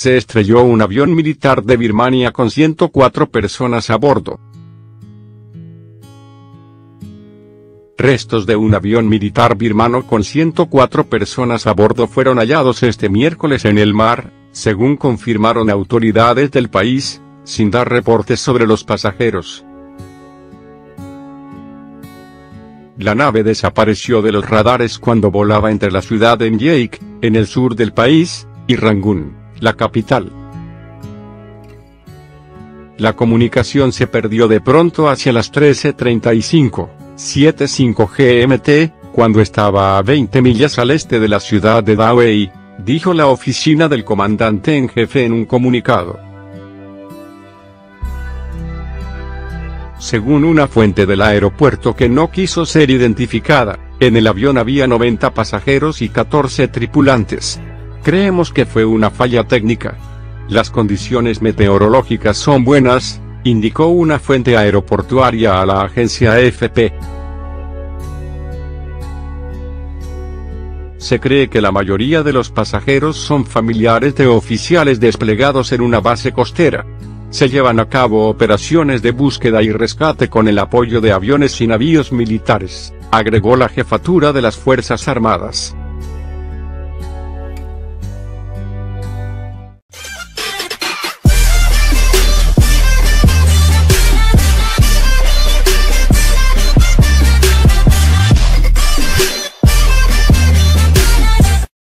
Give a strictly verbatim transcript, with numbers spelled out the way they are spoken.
se estrelló un avión militar de Birmania con ciento cuatro personas a bordo. Restos de un avión militar birmano con ciento cuatro personas a bordo fueron hallados este miércoles en el mar, según confirmaron autoridades del país, sin dar reportes sobre los pasajeros. La nave desapareció de los radares cuando volaba entre la ciudad de Mjeik, en el sur del país, y Rangún, la capital. La comunicación se perdió de pronto hacia las trece treinta y cinco, setenta y cinco G M T, cuando estaba a veinte millas al este de la ciudad de Dawei, dijo la oficina del comandante en jefe en un comunicado. Según una fuente del aeropuerto que no quiso ser identificada, en el avión había noventa pasajeros y catorce tripulantes. Creemos que fue una falla técnica. Las condiciones meteorológicas son buenas, indicó una fuente aeroportuaria a la agencia A F P. Se cree que la mayoría de los pasajeros son familiares de oficiales desplegados en una base costera. Se llevan a cabo operaciones de búsqueda y rescate con el apoyo de aviones y navíos militares, agregó la jefatura de las Fuerzas Armadas.